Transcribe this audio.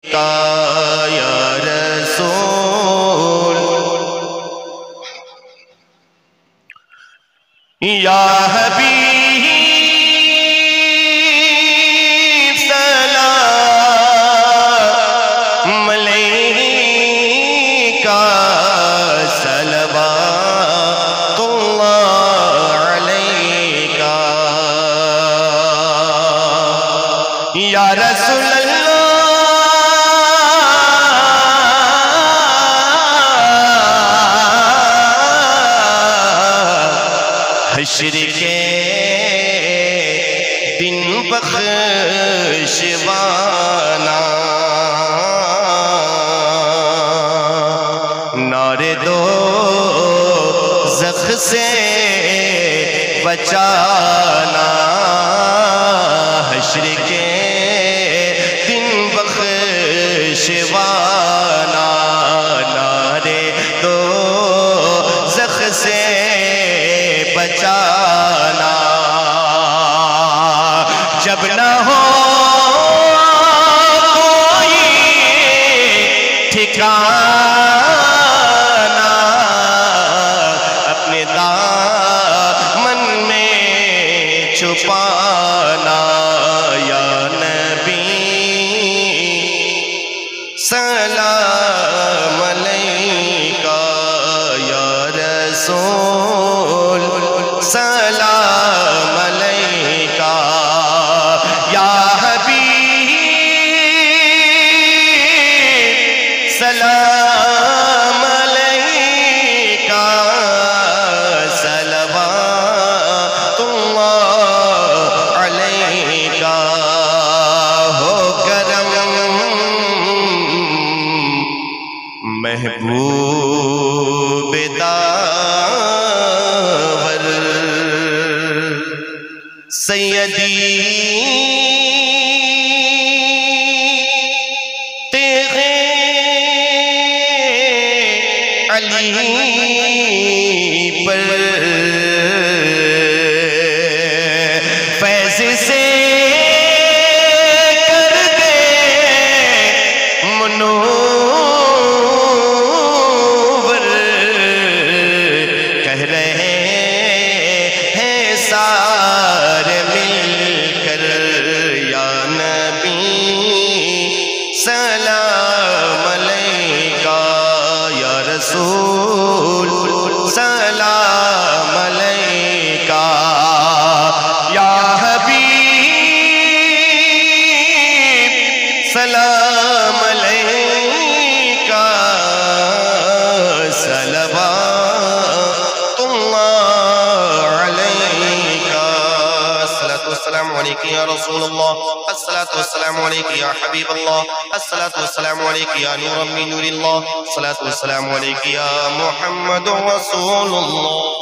کا یا رسول یا حبیب سلام علیکہ صلوات اللہ علیکہ یا رسول اللہ حشر کے دن بخشوانا نارے دوزخ سے بچانا حشر کے دن بخشوانا نارے دوزخ سے بچانا جب نہ ہو کوئی ٹھکانا اپنے دامن میں چھپانا یا نبی سلام علیکہ یا رسول سلام علیکہ یا حبیب سلام علیکہ صلوات اللہ علیکہ ہو کرم محبوب داور سیدی تیغے علی پر فیض سے کر دے منور کہہ رہے ہیں سارے مل کر یا نبی سلام علیکہ یا رسول سلام علیکہ یا حبیب سلام علیکہ صلوات اللہ علیکہ الصلاة والسلام علیکہ یا رسول اللہ الصلاة والسلام علیکہ یا حبیب اللہ الصلاة والسلام علیکہ یا نور من نور اللہ الصلاة والسلام علیکہ یا محمد رسول اللہ